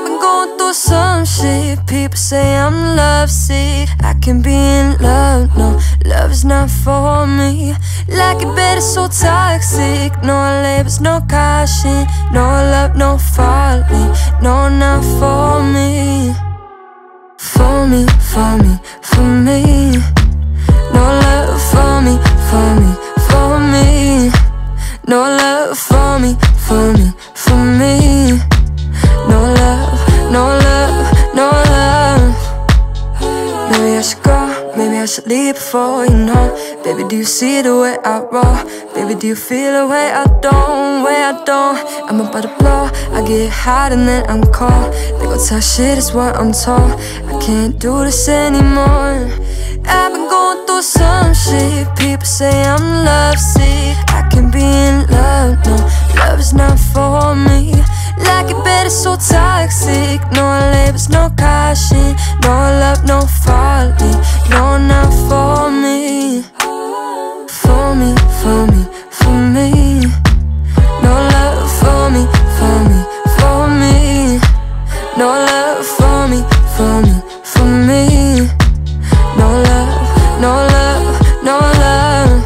I've been going through some shit. People say I'm lovesick. I can be in love, no, love is not for me. Like it better, so toxic. No labels, no caution. No love, no falling. No, not for me. For me, for me, for me. No love for me, for me, for me. No love for me, for me, for me. No love, no love, no love. Maybe I should go, maybe I should leave before you know. Baby, do you see the way I roll? Baby, do you feel the way I don't, way I don't? I'm about to blow, I get hot and then I'm cold. They gon' talk shit is what I'm told. I can't do this anymore. I've been going through some shit. People say I'm lovesick. I can be in love, no, love is not for me. Like it better, so toxic. No labels, no caution. No love, no falling. No, not for me. For me, for me, for me. No love for me, for me, for me. No love for me, for me, for me. No love, no love, no love.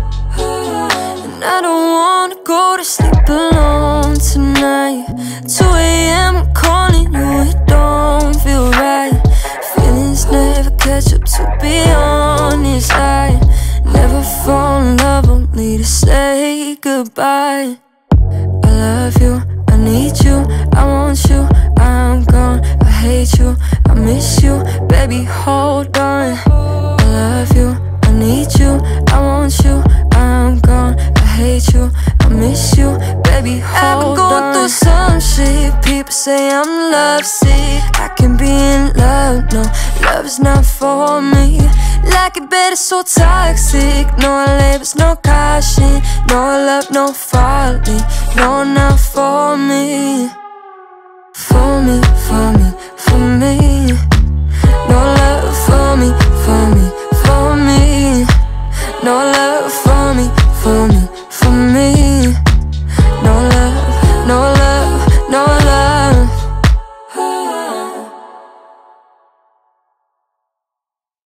And I don't wanna go to sleep alone tonight. 2 AM, I'm calling you, it don't feel right. Feelings never catch up, to be honest. I never fall in love, only to say goodbye. I love you, I need you, I want you, I'm gone. I hate you, I miss you, baby, hold on. I love you, I need you, I want you, I'm gone. I hate you, I miss you, baby, hold on. I've been going through some shit. People say I'm lovesick. I can be in love, no, love is not for me. Like it better, so toxic. No labels, no caution. No love, no falling. No, not for me.